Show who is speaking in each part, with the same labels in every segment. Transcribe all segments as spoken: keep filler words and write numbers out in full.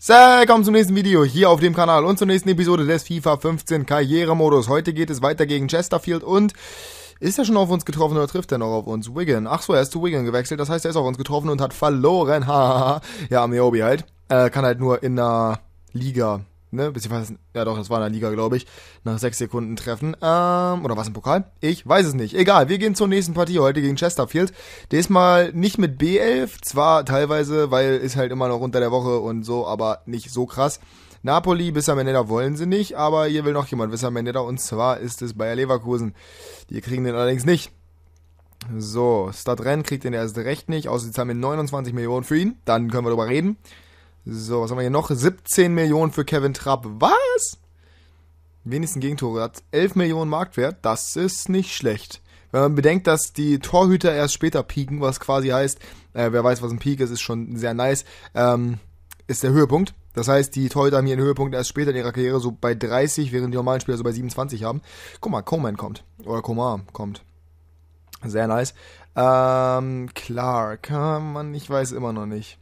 Speaker 1: Willkommen zum nächsten Video hier auf dem Kanal und zur nächsten Episode des FIFA fünfzehn Karrieremodus. Heute geht es weiter gegen Chesterfield und ist er schon auf uns getroffen oder trifft er noch auf uns? Wigan. Ach so, er ist zu Wigan gewechselt, das heißt, er ist auf uns getroffen und hat verloren. Haha. Ja, Ameobi halt. Äh, kann halt nur in einer Liga, ne, beziehungsweise, ja doch, das war in der Liga, glaube ich, nach sechs Sekunden treffen. Ähm, oder was im Pokal? Ich weiß es nicht. Egal, wir gehen zur nächsten Partie heute gegen Chesterfield. Diesmal nicht mit B elf, zwar teilweise, weil ist halt immer noch unter der Woche und so, aber nicht so krass. Napoli, Wissa Meneda wollen sie nicht, aber hier will noch jemand Wissa Meneda und zwar ist es Bayer Leverkusen. Die kriegen den allerdings nicht. So, Stadtrennen kriegt den erst recht nicht, außer sie zahlen mir neunundzwanzig Millionen für ihn, dann können wir darüber reden. So, was haben wir hier noch? siebzehn Millionen für Kevin Trapp. Was? Wenigsten Gegentore. Hat elf Millionen Marktwert. Das ist nicht schlecht. Wenn man bedenkt, dass die Torhüter erst später pieken, was quasi heißt, äh, wer weiß, was ein Peak ist, ist schon sehr nice, ähm, ist der Höhepunkt. Das heißt, die Torhüter haben hier einen Höhepunkt erst später in ihrer Karriere, so bei dreißig, während die normalen Spieler so bei siebenundzwanzig haben. Guck mal, Coman kommt. Oder Coman kommt. Sehr nice. Ähm, Clark. Man, ich weiß immer noch nicht.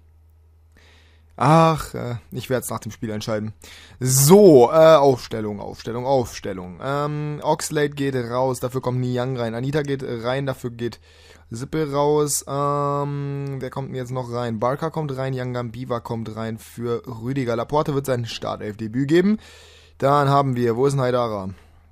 Speaker 1: Ach, äh, ich werde es nach dem Spiel entscheiden. So, äh, Aufstellung, Aufstellung, Aufstellung. Ähm, Oxlade geht raus, dafür kommt Niang rein. Anita geht rein, dafür geht Sippel raus. Ähm, wer kommt denn jetzt noch rein? Barca kommt rein, Yangambiwa kommt rein für Rüdiger. Laporte wird sein Startelf-Debüt geben. Dann haben wir, wo ist denn Haidara?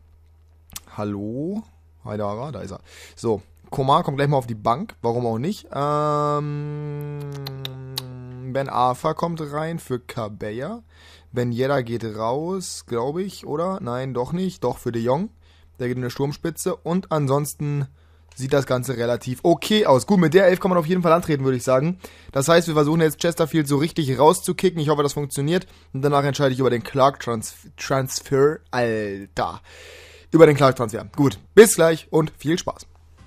Speaker 1: Hallo? Haidara, da ist er. So, Komar kommt gleich mal auf die Bank, warum auch nicht. Ähm... Ben Arfa kommt rein für Cabella. Ben Yedda geht raus, glaube ich, oder? Nein, doch nicht. Doch für De Jong. Der geht in der Sturmspitze. Und ansonsten sieht das Ganze relativ okay aus. Gut, mit der Elf kann man auf jeden Fall antreten, würde ich sagen. Das heißt, wir versuchen jetzt Chesterfield so richtig rauszukicken. Ich hoffe, das funktioniert. Und danach entscheide ich über den Clark-Transfer. Alter. Über den Clark-Transfer. Gut, bis gleich und viel Spaß.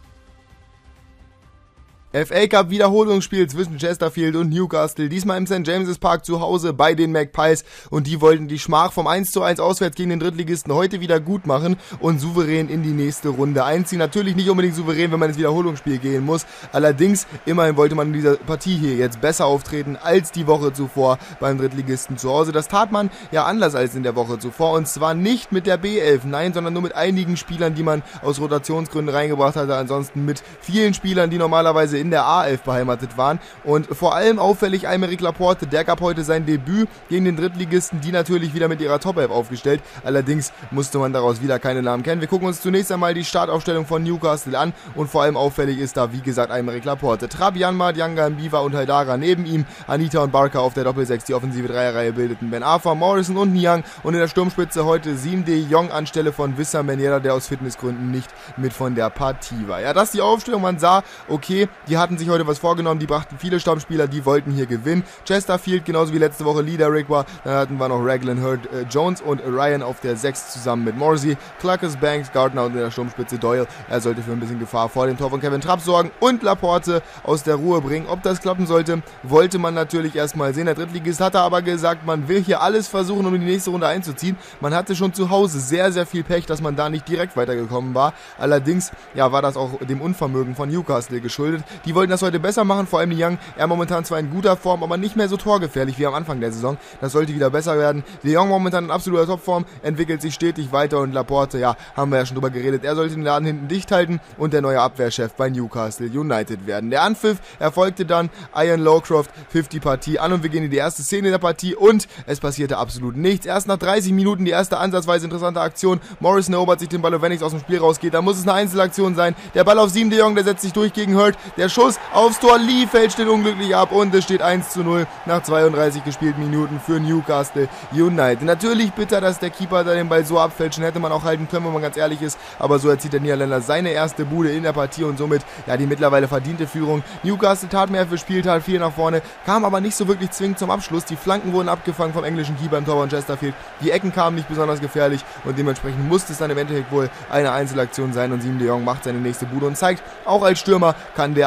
Speaker 1: F A Cup Wiederholungsspiel zwischen Chesterfield und Newcastle, diesmal im Sankt James's Park zu Hause bei den Magpies und die wollten die Schmach vom eins zu eins auswärts gegen den Drittligisten heute wieder gut machen und souverän in die nächste Runde einziehen. Natürlich nicht unbedingt souverän, wenn man ins Wiederholungsspiel gehen muss, allerdings immerhin wollte man in dieser Partie hier jetzt besser auftreten als die Woche zuvor beim Drittligisten zu Hause. Das tat man ja anders als in der Woche zuvor und zwar nicht mit der B elf, nein, sondern nur mit einigen Spielern, die man aus Rotationsgründen reingebracht hatte, ansonsten mit vielen Spielern, die normalerweise in in der A elf beheimatet waren und vor allem auffällig Aymeric Laporte, der gab heute sein Debüt gegen den Drittligisten, die natürlich wieder mit ihrer Top elf aufgestellt, allerdings musste man daraus wieder keine Namen kennen. Wir gucken uns zunächst einmal die Startaufstellung von Newcastle an und vor allem auffällig ist da, wie gesagt, Aymeric Laporte. Trapp, Janmaat, Yangambiwa und Haidara neben ihm, Anita und Barca auf der Doppelsechs, die offensive Dreierreihe bildeten Ben Arfa, Morrison und Niang und in der Sturmspitze heute Siem de Jong anstelle von Wissa Meneda, der aus Fitnessgründen nicht mit von der Partie war. Ja, das ist die Aufstellung, man sah, okay, die hatten sich heute was vorgenommen, die brachten viele Stammspieler, die wollten hier gewinnen. Chesterfield, genauso wie letzte Woche Leader Rick war, dann hatten wir noch Raglan Hurd äh, Jones und Ryan auf der sechs zusammen mit Morsey, Clarkus, Banks, Gardner und in der Sturmspitze Doyle. Er sollte für ein bisschen Gefahr vor dem Tor von Kevin Trapp sorgen und Laporte aus der Ruhe bringen. Ob das klappen sollte, wollte man natürlich erstmal sehen. Der Drittligist hatte aber gesagt, man will hier alles versuchen, um in die nächste Runde einzuziehen. Man hatte schon zu Hause sehr, sehr viel Pech, dass man da nicht direkt weitergekommen war. Allerdings, ja, war das auch dem Unvermögen von Newcastle geschuldet. Die wollten das heute besser machen, vor allem die Young. Er momentan zwar in guter Form, aber nicht mehr so torgefährlich wie am Anfang der Saison. Das sollte wieder besser werden. De Jong momentan in absoluter Topform, entwickelt sich stetig weiter und Laporte, ja, haben wir ja schon drüber geredet, er sollte den Laden hinten dicht halten und der neue Abwehrchef bei Newcastle United werden. Der Anpfiff erfolgte dann, Ian Lowcroft pfiff die Partie an und wir gehen in die erste Szene der Partie und es passierte absolut nichts. Erst nach dreißig Minuten die erste ansatzweise interessante Aktion. Morrison erobert sich den Ball und wenn nichts aus dem Spiel rausgeht, dann muss es eine Einzelaktion sein. Der Ball auf Siem de Jong, der setzt sich durch gegen Hurd. Der Schuss aufs Tor, Lee fällt still unglücklich ab und es steht eins zu null nach zweiunddreißig gespielten Minuten für Newcastle United. Natürlich bitter, dass der Keeper da den Ball so abfällt. Schon hätte man auch halten können, wenn man ganz ehrlich ist. Aber so erzielt der Niederländer seine erste Bude in der Partie und somit ja die mittlerweile verdiente Führung. Newcastle tat mehr für Spiel, tat viel nach vorne, kam aber nicht so wirklich zwingend zum Abschluss. Die Flanken wurden abgefangen vom englischen Keeper im Tor von Chesterfield. Die Ecken kamen nicht besonders gefährlich und dementsprechend musste es dann im Endeffekt wohl eine Einzelaktion sein und Siem de Jong macht seine nächste Bude und zeigt, auch als Stürmer kann der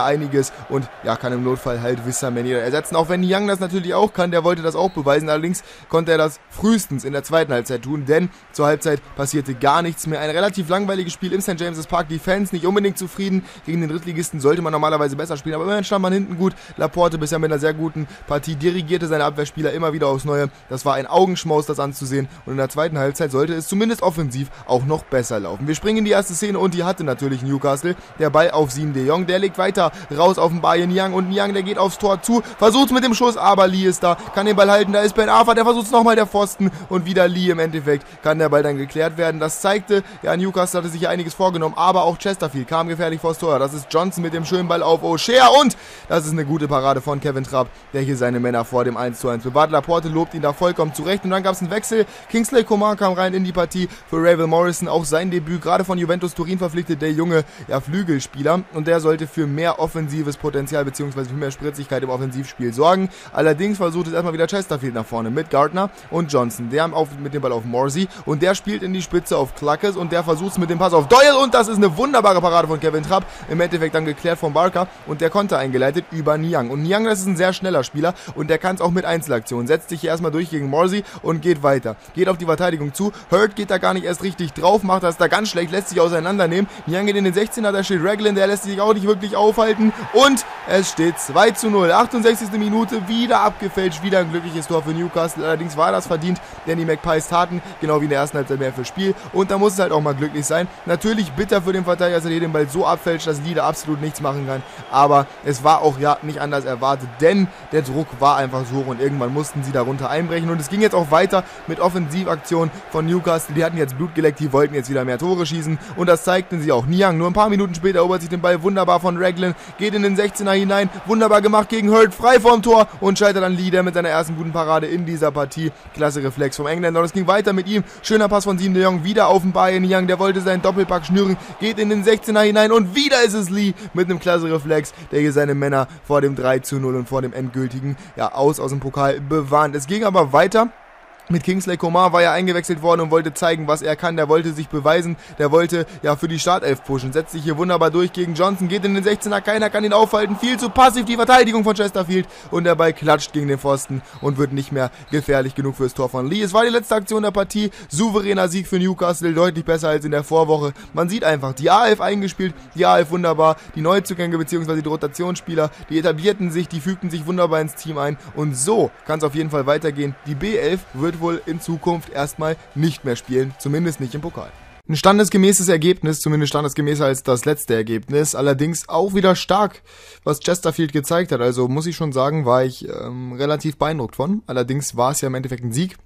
Speaker 1: einiges und ja, kann im Notfall halt Wissam Ben Yedder ersetzen, auch wenn Niang das natürlich auch kann, der wollte das auch beweisen, allerdings konnte er das frühestens in der zweiten Halbzeit tun, denn zur Halbzeit passierte gar nichts mehr. Ein relativ langweiliges Spiel im Sankt James's Park, die Fans nicht unbedingt zufrieden, gegen den Drittligisten sollte man normalerweise besser spielen, aber immerhin stand man hinten gut. Laporte bisher mit einer sehr guten Partie dirigierte seine Abwehrspieler immer wieder aufs Neue, das war ein Augenschmaus, das anzusehen, und in der zweiten Halbzeit sollte es zumindest offensiv auch noch besser laufen. Wir springen in die erste Szene und die hatte natürlich Newcastle, der Ball auf Siem de Jong, der legt weiter raus auf den Bayern Niang und Niang, der geht aufs Tor zu, versucht mit dem Schuss, aber Lee ist da, kann den Ball halten, da ist Ben Arfa, der versucht nochmal, der Pfosten, und wieder Lee. Im Endeffekt kann der Ball dann geklärt werden. Das zeigte, ja, Newcastle hatte sich ja einiges vorgenommen, aber auch Chesterfield kam gefährlich vors Tor. Das ist Johnson mit dem schönen Ball auf O'Shea und das ist eine gute Parade von Kevin Trapp, der hier seine Männer vor dem eins zu eins bewahrt. Laporte lobt ihn da vollkommen zurecht und dann gab es einen Wechsel. Kingsley Coman kam rein in die Partie für Ravel Morrison, auch sein Debüt, gerade von Juventus Turin verpflichtet, der junge, ja, Flügelspieler, und der sollte für mehr offensives Potenzial bzw. für mehr Spritzigkeit im Offensivspiel sorgen. Allerdings versucht es erstmal wieder Chesterfield nach vorne mit Gardner und Johnson. Der haben auf, mit dem Ball auf Morsey und der spielt in die Spitze auf Cluckers und der versucht es mit dem Pass auf Doyle und das ist eine wunderbare Parade von Kevin Trapp. Im Endeffekt dann geklärt von Barker und der Konter eingeleitet über Niang. Und Niang, das ist ein sehr schneller Spieler und der kann es auch mit Einzelaktionen. Setzt sich hier erstmal durch gegen Morsey und geht weiter. Geht auf die Verteidigung zu. Hurt geht da gar nicht erst richtig drauf, macht das da ganz schlecht, lässt sich auseinandernehmen. Niang geht in den sechzehner, da steht Raglan, der lässt sich auch nicht wirklich aufhalten und es steht zwei zu null. achtundsechzigste Minute, wieder abgefälscht, wieder ein glückliches Tor für Newcastle. Allerdings war das verdient, denn die Magpies taten, genau wie in der ersten Halbzeit, mehr fürs Spiel und da muss es halt auch mal glücklich sein. Natürlich bitter für den Verteidiger, dass er hier den Ball so abfälscht, dass Lee da absolut nichts machen kann, aber es war auch ja nicht anders erwartet, denn der Druck war einfach so hoch und irgendwann mussten sie darunter einbrechen und es ging jetzt auch weiter mit Offensivaktionen von Newcastle. Die hatten jetzt Blut geleckt, die wollten jetzt wieder mehr Tore schießen und das zeigten sie auch. Niang, nur ein paar Minuten später erobert sich den Ball wunderbar von Raglan, geht in den sechzehner hinein, wunderbar gemacht gegen Hurt, frei vorm Tor und scheitert an Lee, der mit seiner ersten guten Parade in dieser Partie. Klasse Reflex vom Engländer und es ging weiter mit ihm. Schöner Pass von Siem de Jong, wieder auf den Bayern Niang, der wollte seinen Doppelpack schnüren, geht in den sechzehner hinein und wieder ist es Lee mit einem klasse Reflex, der hier seine Männer vor dem drei zu null und vor dem endgültigen ja, Aus aus dem Pokal bewahren. Es ging aber weiter. Mit Kingsley Coman war er eingewechselt worden und wollte zeigen, was er kann. Der wollte sich beweisen, der wollte ja für die Startelf pushen. Setzt sich hier wunderbar durch gegen Johnson, geht in den sechzehner, keiner kann ihn aufhalten. Viel zu passiv die Verteidigung von Chesterfield und der Ball klatscht gegen den Pfosten und wird nicht mehr gefährlich genug fürs Tor von Lee. Es war die letzte Aktion der Partie. Souveräner Sieg für Newcastle, deutlich besser als in der Vorwoche. Man sieht einfach, die A elf eingespielt, die A elf wunderbar, die Neuzugänge bzw. die Rotationsspieler, die etablierten sich, die fügten sich wunderbar ins Team ein und so kann es auf jeden Fall weitergehen. Die B elf wird wohl in Zukunft erstmal nicht mehr spielen, zumindest nicht im Pokal. Ein standesgemäßes Ergebnis, zumindest standesgemäßer als das letzte Ergebnis, allerdings auch wieder stark, was Chesterfield gezeigt hat, also muss ich schon sagen, war ich ähm, relativ beeindruckt von, allerdings war es ja im Endeffekt ein Sieg.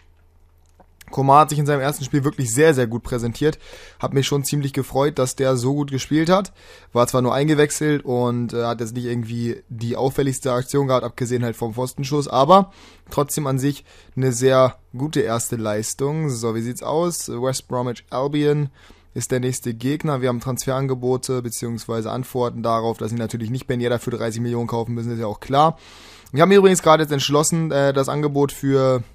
Speaker 1: Coman hat sich in seinem ersten Spiel wirklich sehr, sehr gut präsentiert. Hat mich schon ziemlich gefreut, dass der so gut gespielt hat. War zwar nur eingewechselt und äh, hat jetzt nicht irgendwie die auffälligste Aktion gehabt, abgesehen halt vom Pfostenschuss, aber trotzdem an sich eine sehr gute erste Leistung. So, wie sieht's aus? West Bromwich Albion ist der nächste Gegner. Wir haben Transferangebote bzw. Antworten darauf, dass sie natürlich nicht Ben Yedder für dreißig Millionen kaufen müssen, ist ja auch klar. Ich habe mir übrigens gerade jetzt entschlossen, äh, das Angebot für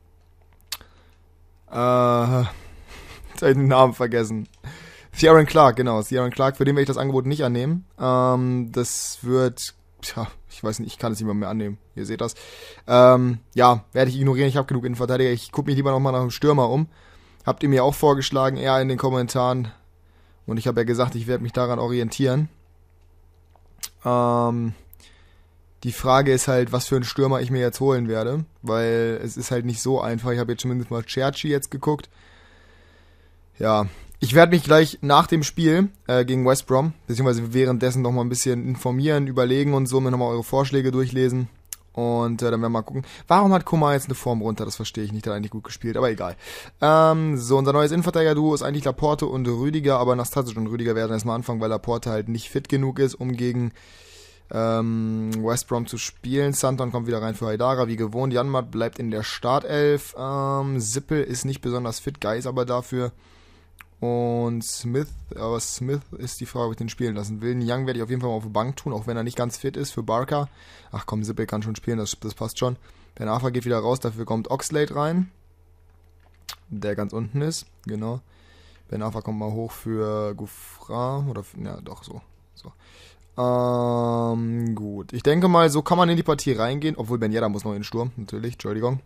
Speaker 1: Äh, jetzt habe ich den Namen vergessen. Ciaran Clark, genau. Ciaran Clark, für den werde ich das Angebot nicht annehmen. Ähm, das wird, tja, ich weiß nicht, ich kann es nicht mal mehr annehmen. Ihr seht das. Ähm, ja, werde ich ignorieren. Ich habe genug Innenverteidiger. Ich gucke mich lieber nochmal nach dem Stürmer um. Habt ihr mir auch vorgeschlagen, eher in den Kommentaren. Und ich habe ja gesagt, ich werde mich daran orientieren. Ähm... Die Frage ist halt, was für einen Stürmer ich mir jetzt holen werde, weil es ist halt nicht so einfach. Ich habe jetzt zumindest mal Cherchi jetzt geguckt. Ja, ich werde mich gleich nach dem Spiel äh, gegen West Brom, beziehungsweise währenddessen noch mal ein bisschen informieren, überlegen und so, mir nochmal eure Vorschläge durchlesen. Und äh, dann werden wir mal gucken. Warum hat Coman jetzt eine Form runter? Das verstehe ich nicht, der hat eigentlich gut gespielt, aber egal. Ähm, so, unser neues Innenverteidiger-Duo ist eigentlich Laporte und Rüdiger, aber Nastasic und Rüdiger werden erstmal anfangen, weil Laporte halt nicht fit genug ist, um gegen Ähm, West Brom zu spielen. Santon kommt wieder rein für Haidara, wie gewohnt. Janmat bleibt in der Startelf. Ähm, Sippel ist nicht besonders fit, Geis aber dafür. Und Smith, aber Smith ist die Frage, ob ich den spielen lassen will. Young werde ich auf jeden Fall mal auf die Bank tun, auch wenn er nicht ganz fit ist für Barker. Ach komm, Sippel kann schon spielen, das, das passt schon. Ben Arfa geht wieder raus, dafür kommt Oxlade rein. Der ganz unten ist, genau. Ben Arfa kommt mal hoch für Gouffran, oder, ja doch, so. so. Ähm, Gut, ich denke mal, so kann man in die Partie reingehen. Obwohl, Ben Yedder muss noch in den Sturm, natürlich, Entschuldigung.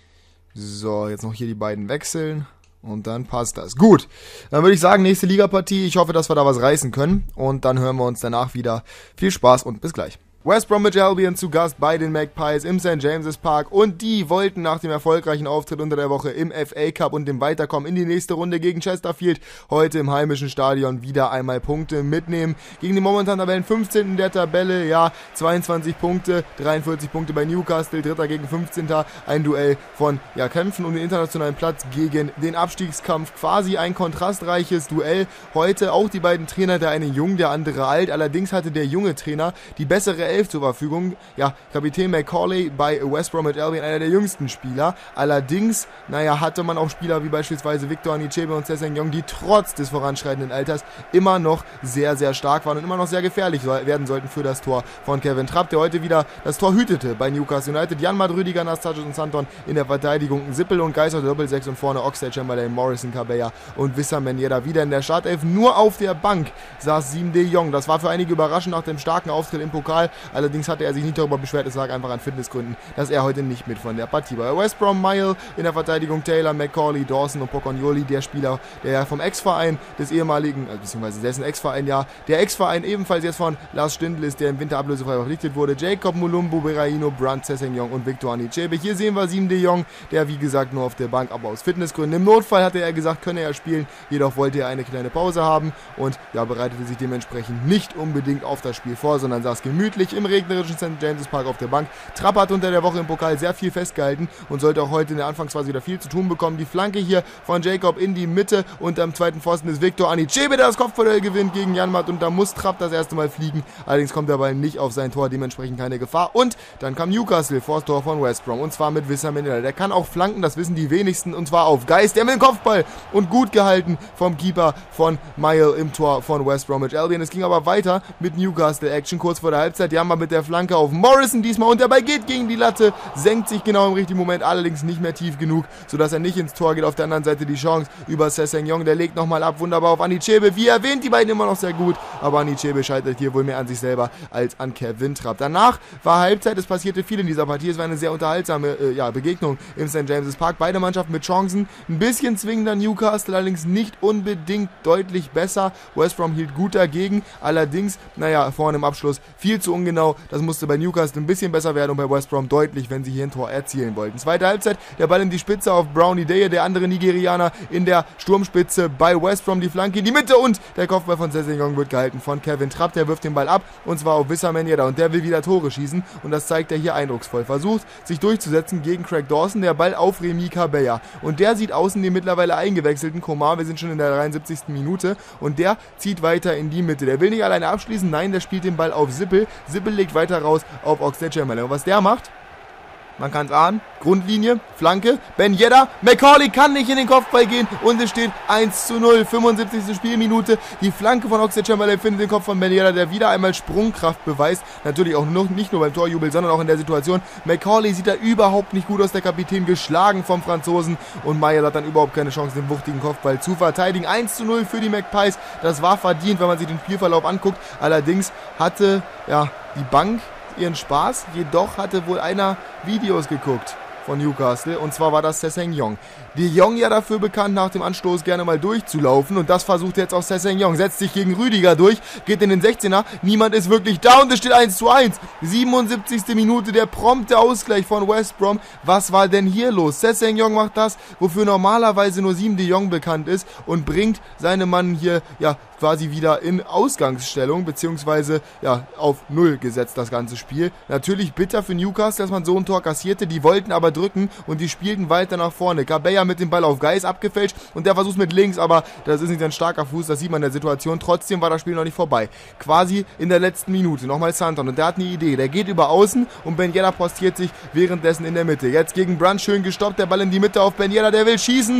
Speaker 1: So, jetzt noch hier die beiden wechseln. Und dann passt das. Gut, dann würde ich sagen, nächste Ligapartie. Ich hoffe, dass wir da was reißen können. Und dann hören wir uns danach wieder. Viel Spaß und bis gleich. West Bromwich Albion zu Gast bei den Magpies im Sankt James's Park und die wollten nach dem erfolgreichen Auftritt unter der Woche im F A Cup und dem Weiterkommen in die nächste Runde gegen Chesterfield heute im heimischen Stadion wieder einmal Punkte mitnehmen. Gegen den momentan Tabellen fünfzehnten der Tabelle, ja, zweiundzwanzig Punkte, dreiundvierzig Punkte bei Newcastle, Dritter gegen fünfzehnten Ein Duell von, ja, Kämpfen um den internationalen Platz gegen den Abstiegskampf, quasi ein kontrastreiches Duell. Heute auch die beiden Trainer, der eine jung, der andere alt, allerdings hatte der junge Trainer die bessere Elf zur Verfügung. Ja, Kapitän Macaulay bei West Bromwich Albion, einer der jüngsten Spieler. Allerdings, naja, hatte man auch Spieler wie beispielsweise Victor Anichebe und Sessegnon, die trotz des voranschreitenden Alters immer noch sehr, sehr stark waren und immer noch sehr gefährlich werden sollten für das Tor von Kevin Trapp, der heute wieder das Tor hütete bei Newcastle United. Janmat, Rüdiger, Nastasic und Santon in der Verteidigung, Sippel und Geis auf der Doppelsechs und vorne Oxlade, Chamberlain, Morrison, Cabella und Wissam Ben Yedder wieder in der Startelf. Nur auf der Bank saß Siem de Jong. Das war für einige überraschend nach dem starken Auftritt im Pokal. Allerdings hatte er sich nicht darüber beschwert, es lag einfach an Fitnessgründen, dass er heute nicht mit von der Partie war. West Brom, Mile in der Verteidigung, Taylor, Macaulay, Dawson und Pocognoli, der Spieler, der vom Ex-Verein des ehemaligen, äh, beziehungsweise dessen Ex-Verein, ja, der Ex-Verein ebenfalls jetzt von Lars Stindl ist, der im Winter ablösefrei verpflichtet wurde. Jacob Mulumbu, Berahino, Brandt, Sessegnon und Victor Anichebe. Hier sehen wir Siem de Jong, der wie gesagt nur auf der Bank, aber aus Fitnessgründen. Im Notfall hatte er gesagt, könne er spielen, jedoch wollte er eine kleine Pause haben und ja, bereitete sich dementsprechend nicht unbedingt auf das Spiel vor, sondern saß gemütlich im regnerischen Sankt James's Park auf der Bank. Trapp hat unter der Woche im Pokal sehr viel festgehalten und sollte auch heute in der Anfangsphase wieder viel zu tun bekommen. Die Flanke hier von Jacob in die Mitte und am zweiten Pfosten ist Victor Anichebe, der das Kopfballduell gewinnt gegen Janmat und da muss Trapp das erste Mal fliegen. Allerdings kommt der Ball nicht auf sein Tor, dementsprechend keine Gefahr. Und dann kam Newcastle vor das Tor von West Brom und zwar mit Wissam Ben Yedder. Der kann auch flanken, das wissen die wenigsten, und zwar auf Geist, der mit dem Kopfball und gut gehalten vom Keeper von Mile im Tor von West Bromwich Albion. Es ging aber weiter mit Newcastle Action kurz vor der Halbzeit. Die haben wir mit der Flanke auf Morrison diesmal und der Ball geht gegen die Latte, senkt sich genau im richtigen Moment, allerdings nicht mehr tief genug, sodass er nicht ins Tor geht. Auf der anderen Seite die Chance über Sessegnon, der legt nochmal ab, wunderbar auf Anichebe, wie erwähnt, die beiden immer noch sehr gut, aber Anichebe scheitert hier wohl mehr an sich selber als an Kevin Trapp. Danach war Halbzeit, es passierte viel in dieser Partie, es war eine sehr unterhaltsame äh, ja, Begegnung im Sankt James's Park, beide Mannschaften mit Chancen, ein bisschen zwingender Newcastle, allerdings nicht unbedingt deutlich besser. West Brom hielt gut dagegen, allerdings, naja, vorne im Abschluss viel zu ungenau, das musste bei Newcastle ein bisschen besser werden und bei West Brom deutlich, wenn sie hier ein Tor erzielen wollten. Zweite Halbzeit, der Ball in die Spitze auf Brownie Deye, der andere Nigerianer in der Sturmspitze bei West Brom, die Flanke in die Mitte und der Kopfball von Sessegnon wird gehalten von Kevin Trapp, der wirft den Ball ab und zwar auf Wissam Ben Yedder und der will wieder Tore schießen und das zeigt er hier eindrucksvoll. Versucht sich durchzusetzen gegen Craig Dawson, der Ball auf Remy Cabella und der sieht außen den mittlerweile eingewechselten Komar, wir sind schon in der dreiundsiebzigsten Minute und der zieht weiter in die Mitte. Der will nicht alleine abschließen, nein, der spielt den Ball auf Sippel, Sippel legt weiter raus auf Oxlade Chamberlain und was der macht, man kann es ahnen, Grundlinie, Flanke, Ben Yedder, Macaulay kann nicht in den Kopfball gehen und es steht eins zu null, fünfundsiebzigste Spielminute, die Flanke von Oxlade Chamberlain findet den Kopf von Ben Yedder, der wieder einmal Sprungkraft beweist, natürlich auch noch, nicht nur beim Torjubel, sondern auch in der Situation. Macaulay sieht da überhaupt nicht gut aus, der Kapitän geschlagen vom Franzosen und Meyer hat dann überhaupt keine Chance, den wuchtigen Kopfball zu verteidigen. eins zu null für die Magpies, das war verdient, wenn man sich den Spielverlauf anguckt, allerdings hatte ja die Bank ihren Spaß, jedoch hatte wohl einer Videos geguckt von Newcastle und zwar war das Sessegnon. De Jong ja dafür bekannt, nach dem Anstoß gerne mal durchzulaufen und das versucht jetzt auch Sessegnon, setzt sich gegen Rüdiger durch, geht in den sechzehner, niemand ist wirklich da und es steht eins zu eins. siebenundsiebzigste Minute, der prompte Ausgleich von West Brom. Was war denn hier los? Sessegnon macht das, wofür normalerweise nur Siem de Jong bekannt ist und bringt seine Mann hier ja quasi wieder in Ausgangsstellung, beziehungsweise ja auf Null gesetzt das ganze Spiel. Natürlich bitter für Newcastle, dass man so ein Tor kassierte, die wollten aber drücken und die spielten weiter nach vorne. Cabella mit dem Ball auf Geis abgefälscht und der versucht mit links, aber das ist nicht ein starker Fuß, das sieht man in der Situation. Trotzdem war das Spiel noch nicht vorbei. Quasi in der letzten Minute nochmal Santon und der hat eine Idee. Der geht über außen und Ben Yedder postiert sich währenddessen in der Mitte. Jetzt gegen Brandt schön gestoppt, der Ball in die Mitte auf Ben Yedder, der will schießen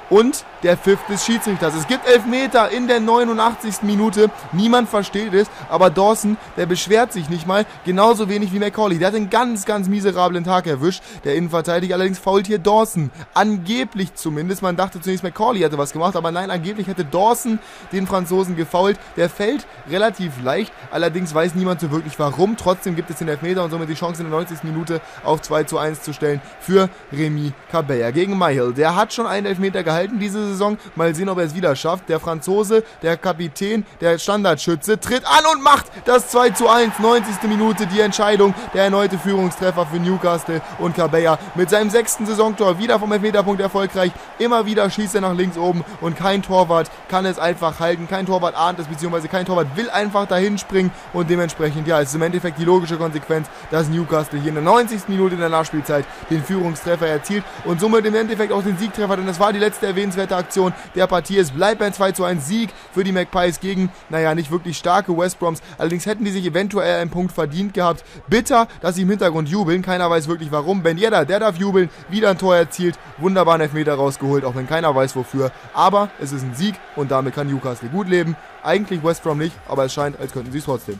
Speaker 1: Und der Pfiff des Schiedsrichters. Es gibt Elfmeter in der neunundachtzigsten Minute. Niemand versteht es, aber Dawson, der beschwert sich nicht mal. Genauso wenig wie McCauley. Der hat einen ganz, ganz miserablen Tag erwischt. Der Innenverteidiger allerdings fault hier Dawson. Angeblich zumindest. Man dachte zunächst, McCauley hätte was gemacht, aber nein, angeblich hätte Dawson den Franzosen gefoult. Der fällt relativ leicht. Allerdings weiß niemand so wirklich warum. Trotzdem gibt es den Elfmeter und somit die Chance in der neunzigsten Minute auf zwei zu eins zu stellen für Remy Cabella gegen Myhill. Der hat schon einen Elfmeter gehalten diese Saison. Mal sehen, ob er es wieder schafft. Der Franzose, der Kapitän, der Standardschütze tritt an und macht das zwei zu eins. neunzigste Minute die Entscheidung. Der erneute Führungstreffer für Newcastle und Cabella mit seinem sechsten Saisontor wieder vom Elfmeterpunkt erfolgreich. Immer wieder schießt er nach links oben und kein Torwart kann es einfach halten. Kein Torwart ahnt es, beziehungsweise kein Torwart will einfach dahin springen und dementsprechend, ja, ist im Endeffekt die logische Konsequenz, dass Newcastle hier in der neunzigsten Minute in der Nachspielzeit den Führungstreffer erzielt und somit im Endeffekt auch den Siegtreffer, denn das war die letzte erwähnenswerte Aktion der Partie. Es bleibt ein zwei zu eins Sieg für die Magpies gegen, naja, nicht wirklich starke West Broms. Allerdings hätten die sich eventuell einen Punkt verdient gehabt. Bitter, dass sie im Hintergrund jubeln. Keiner weiß wirklich warum. Ben Yedder, der darf jubeln. Wieder ein Tor erzielt. Wunderbaren Elfmeter rausgeholt, auch wenn keiner weiß wofür. Aber es ist ein Sieg und damit kann Newcastle gut leben. Eigentlich West Brom nicht, aber es scheint, als könnten sie es trotzdem.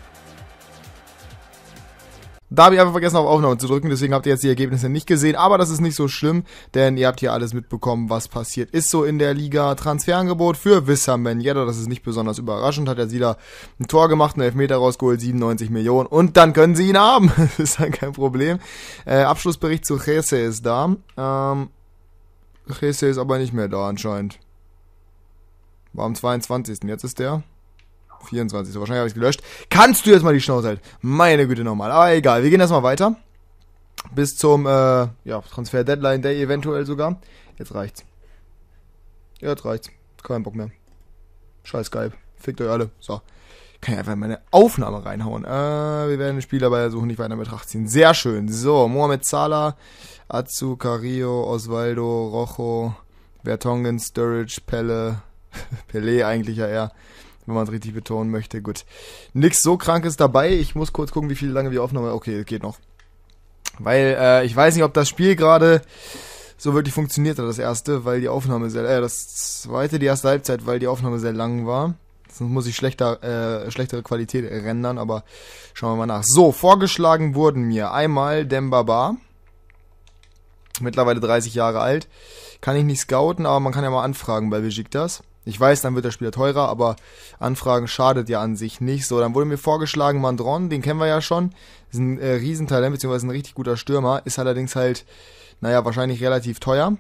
Speaker 1: Da habe ich einfach vergessen, auf Aufnahme zu drücken, deswegen habt ihr jetzt die Ergebnisse nicht gesehen, aber das ist nicht so schlimm, denn ihr habt hier alles mitbekommen, was passiert ist so in der Liga. Transferangebot für Wissam Ben Yedder, das ist nicht besonders überraschend, hat er wieder ein Tor gemacht, einen Elfmeter rausgeholt, siebenundneunzig Millionen und dann können sie ihn haben, das ist dann kein Problem. Äh, Abschlussbericht zu Jesse ist da, ähm, Jesse ist aber nicht mehr da anscheinend. War am zweiundzwanzigsten Jetzt ist der vierundzwanzigsten Wahrscheinlich habe ich es gelöscht. Kannst du jetzt mal die Schnauze halten? Meine Güte nochmal. Aber egal, wir gehen erstmal weiter. Bis zum äh, ja, Transfer-Deadline-Day eventuell sogar. Jetzt reicht's. Ja, jetzt reicht's. Kein Bock mehr. Scheiß Skype. Fickt euch alle. So. Kann ich einfach in meine Aufnahme reinhauen. Äh, wir werden den Spieler bei der Suche nicht weiter in Betracht ziehen. Sehr schön. So, Mohamed Salah, Atsu, Carrillo, Osvaldo, Rojo, Vertonghen, Sturridge, Pelle, Pelé eigentlich ja eher, wenn man es richtig betonen möchte. Gut. Nix so Krankes dabei. Ich muss kurz gucken, wie viel lange wir Aufnahme... Okay, geht noch. Weil, äh, ich weiß nicht, ob das Spiel gerade so wirklich funktioniert hat, das erste, weil die Aufnahme sehr... Äh, das zweite, die erste Halbzeit, weil die Aufnahme sehr lang war. Sonst muss ich schlechter, äh, schlechtere Qualität rendern, aber schauen wir mal nach. So, vorgeschlagen wurden mir einmal Demba Ba. Mittlerweile dreißig Jahre alt. Kann ich nicht scouten, aber man kann ja mal anfragen bei Besiktas. Ich weiß, dann wird der Spieler teurer, aber Anfragen schadet ja an sich nicht. So, dann wurde mir vorgeschlagen Mandron, den kennen wir ja schon. Ist ein äh, Riesentalent, beziehungsweise ein richtig guter Stürmer. Ist allerdings halt, naja, wahrscheinlich relativ teuer.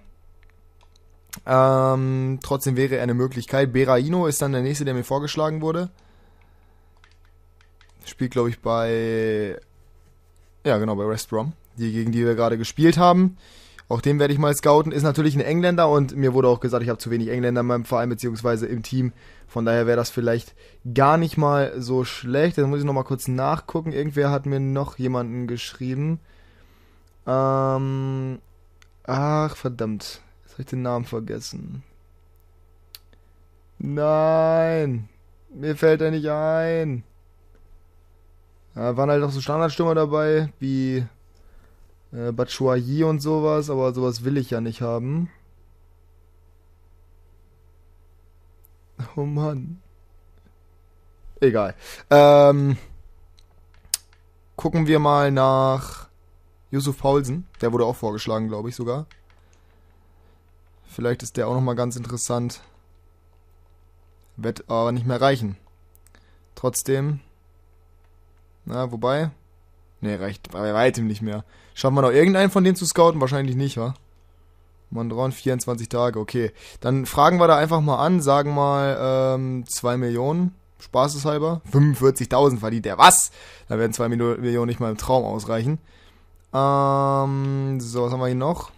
Speaker 1: Ähm, trotzdem wäre er eine Möglichkeit. Berahino ist dann der nächste, der mir vorgeschlagen wurde. Spielt, glaube ich, bei... Ja, genau, bei West Brom. Die, gegen die wir gerade gespielt haben. Auch den werde ich mal scouten. Ist natürlich ein Engländer und mir wurde auch gesagt, ich habe zu wenig Engländer in meinem Verein beziehungsweise im Team. Von daher wäre das vielleicht gar nicht mal so schlecht. Jetzt muss ich nochmal kurz nachgucken. Irgendwer hat mir noch jemanden geschrieben. Ähm, ach, verdammt. Jetzt habe ich den Namen vergessen. Nein. Mir fällt er nicht ein. Da waren halt noch so Standardstürmer dabei, wie... Äh, Batshuayi und sowas, aber sowas will ich ja nicht haben. Oh Mann. Egal. Ähm, gucken wir mal nach Yusuf Poulsen. Der wurde auch vorgeschlagen, glaube ich sogar. Vielleicht ist der auch nochmal ganz interessant. Wird aber nicht mehr reichen. Trotzdem. Na, wobei... Ne, reicht bei weitem nicht mehr. Schaffen wir noch irgendeinen von denen zu scouten? Wahrscheinlich nicht, wa? Mandron, vierundzwanzig Tage, okay. Dann fragen wir da einfach mal an, sagen mal, ähm, zwei Millionen, spaßeshalber. fünfundvierzigtausend verdient der, was? Da werden zwei Millionen nicht mal im Traum ausreichen. Ähm, so, was haben wir hier noch?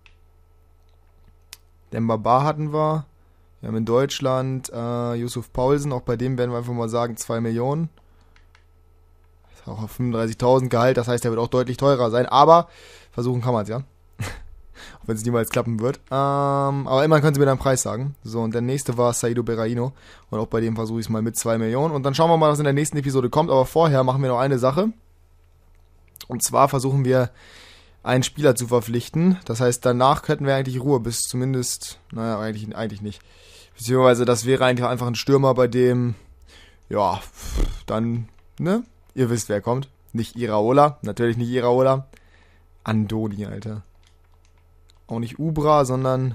Speaker 1: Demba Ba hatten wir. Wir haben in Deutschland, äh, Yusuf Poulsen, auch bei dem werden wir einfach mal sagen, zwei Millionen. Auch auf fünfunddreißigtausend Gehalt, das heißt, er wird auch deutlich teurer sein, aber versuchen kann man es, ja. Auch wenn es niemals klappen wird. Ähm, aber immerhin können sie mir dann einen Preis sagen. So, und der nächste war Saido Berahino. Und auch bei dem versuche ich es mal mit zwei Millionen. Und dann schauen wir mal, was in der nächsten Episode kommt. Aber vorher machen wir noch eine Sache. Und zwar versuchen wir einen Spieler zu verpflichten. Das heißt, danach hätten wir eigentlich Ruhe, bis zumindest, naja, eigentlich, eigentlich nicht. Beziehungsweise, das wäre eigentlich einfach ein Stürmer, bei dem, ja, dann, ne, ihr wisst, wer kommt. Nicht Iraola, natürlich nicht Iraola. Andoni, Alter. Auch nicht Ubra, sondern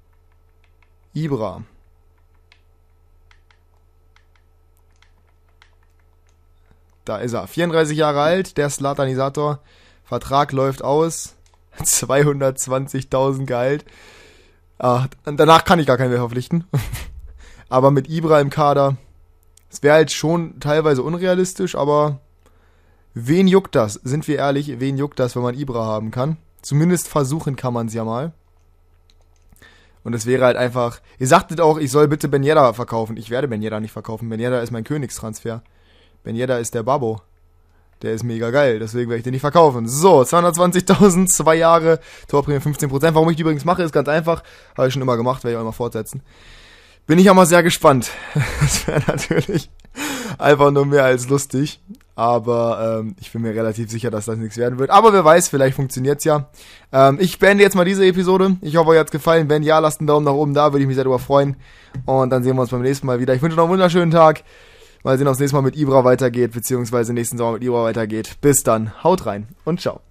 Speaker 1: Ibra. Da ist er. vierunddreißig Jahre alt, der Zlatanisator. Vertrag läuft aus. zweihundertzwanzigtausend Gehalt. Ah, danach kann ich gar keinen mehr verpflichten. Aber mit Ibra im Kader, es wäre halt schon teilweise unrealistisch, aber wen juckt das? Sind wir ehrlich, wen juckt das, wenn man Ibra haben kann? Zumindest versuchen kann man es ja mal. Und es wäre halt einfach, ihr sagtet auch, ich soll bitte Ben Yedder verkaufen. Ich werde Ben Yedder nicht verkaufen. Ben Yedder ist mein Königstransfer. Ben Yedder ist der Babbo. Der ist mega geil, deswegen werde ich den nicht verkaufen. So, zweihundertzwanzigtausend, zwei Jahre, Torprämie fünfzehn Prozent. Warum ich die übrigens mache, ist ganz einfach. Habe ich schon immer gemacht, werde ich auch immer fortsetzen. Bin ich auch mal sehr gespannt. Das wäre natürlich einfach nur mehr als lustig. Aber ähm, ich bin mir relativ sicher, dass das nichts werden wird. Aber wer weiß, vielleicht funktioniert's ja. Ähm, ich beende jetzt mal diese Episode. Ich hoffe, euch hat's gefallen. Wenn ja, lasst einen Daumen nach oben da, würde ich mich sehr darüber freuen. Und dann sehen wir uns beim nächsten Mal wieder. Ich wünsche noch einen wunderschönen Tag. Mal sehen, ob es nächstes Mal mit Ibra weitergeht, beziehungsweise nächsten Sommer mit Ibra weitergeht. Bis dann, haut rein und ciao.